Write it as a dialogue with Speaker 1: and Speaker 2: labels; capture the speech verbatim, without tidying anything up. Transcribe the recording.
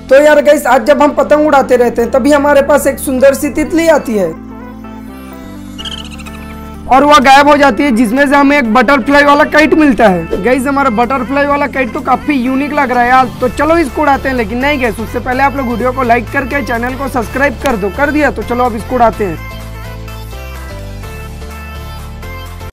Speaker 1: तो यार गाइस, आज जब हम पतंग उड़ाते रहते हैं तभी हमारे पास एक सुंदर सी तितली आती है और वह गायब हो जाती है, जिसमें से हमें एक बटरफ्लाई वाला काइट मिलता है। गाइस, हमारा बटरफ्लाई वाला काइट तो काफी यूनिक लग रहा है यार, तो चलो इसको उड़ाते हैं। लेकिन नहीं गाइस, उससे पहले आप लोग वीडियो को लाइक करके चैनल को सब्सक्राइब कर दो। कर दिया? तो चलो अब इसको उड़ाते हैं।